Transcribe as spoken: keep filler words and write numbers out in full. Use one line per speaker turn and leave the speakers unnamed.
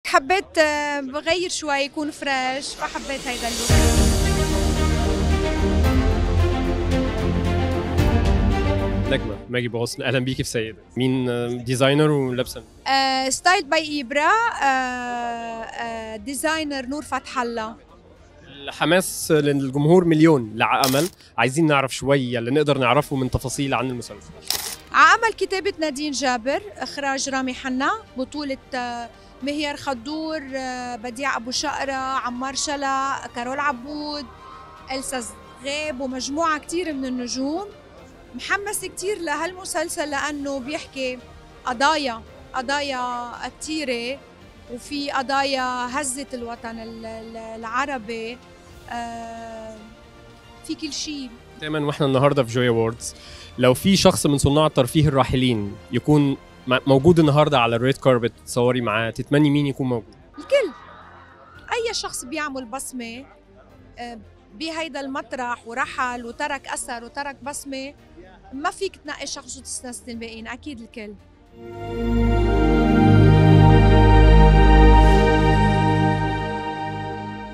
حبيت آه، بغير شوي يكون فريش، فحبيت هيدا اللوك.
نجمة ماجي بوغوصن، اهلا بيكي في سيدة. مين آه، ديزاينر ولابسه؟
آه، ستايل باي إبرة. آه، آه، ديزاينر نور فتح الله.
الحماس للجمهور مليون لعمل، عايزين نعرف شوية اللي نقدر نعرفه من تفاصيل عن المسلسل.
عمل كتابة نادين جابر، إخراج رامي حنا، بطولة آه، مهيار خدور، آه، بديع أبو شقرة، عمار شلا، كارول عبود، إلسا غيب، ومجموعة كتير من النجوم. محمس كتير لهالمسلسل لأنه بيحكي قضايا قضايا كتيرة، وفي قضايا هزت الوطن ال- ال- العربي. آه، في كل شيء.
دايما واحنا النهارده في جوي اووردز، لو في شخص من صناع الترفيه الراحلين يكون م- موجود النهارده على الريد كاربت تصوري معاه، تتمني مين يكون موجود؟
الكل، أي شخص بيعمل بصمة آه، بهيدا المطرح ورحل وترك أثر وترك بصمة، ما فيك تنقي شخص وتستثني الباقيين، أكيد الكل.